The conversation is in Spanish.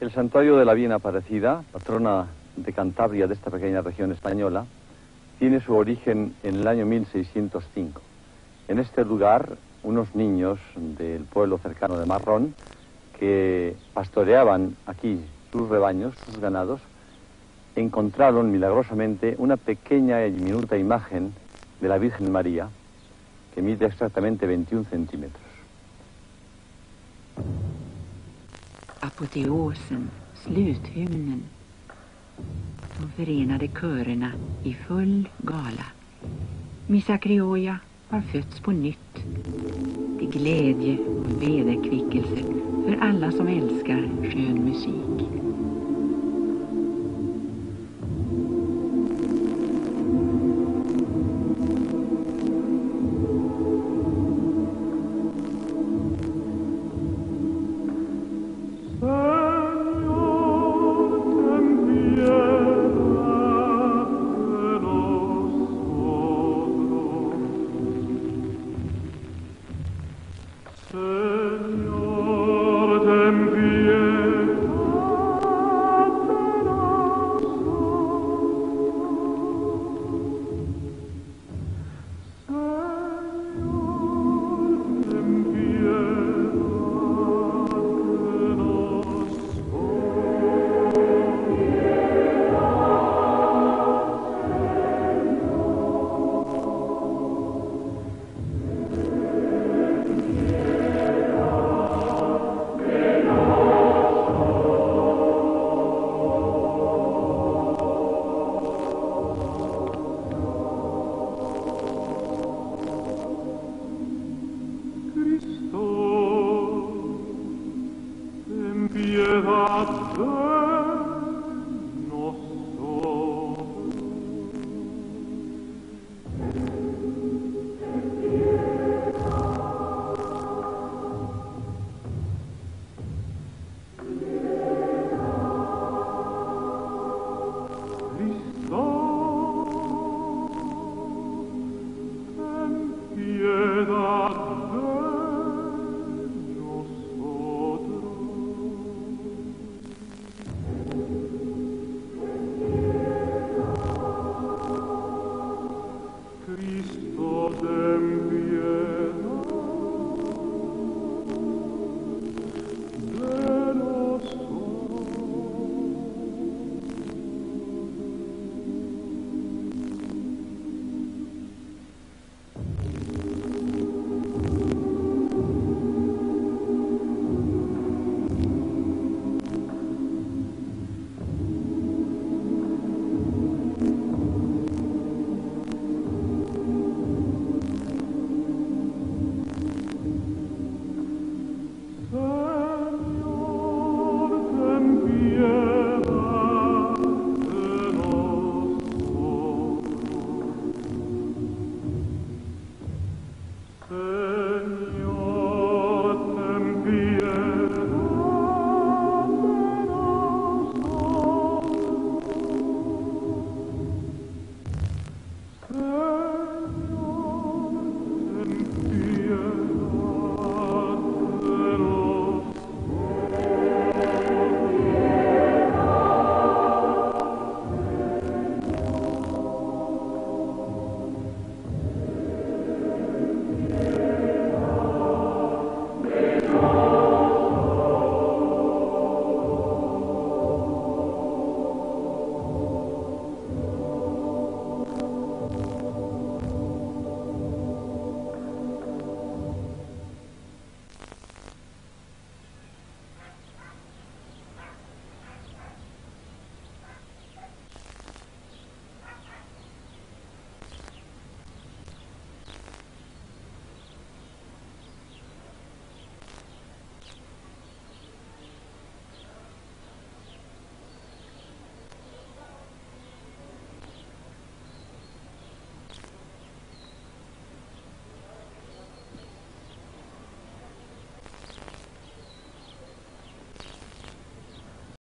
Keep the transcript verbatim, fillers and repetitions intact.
El santuario de la Bien Aparecida, patrona de Cantabria, de esta pequeña región española, tiene su origen en el año mil seiscientos cinco. En este lugar, unos niños del pueblo cercano de Marrón, que pastoreaban aquí sus rebaños, sus ganados, encontraron milagrosamente una pequeña y diminuta imagen de la Virgen María, que mide exactamente veintiún centímetros. Apoteosen, sluthymnen. De förenade körerna i full gala. Missa Criolla har fötts på nytt. Till glädje och vederkvickelse för alla som älskar skön musik. Señor.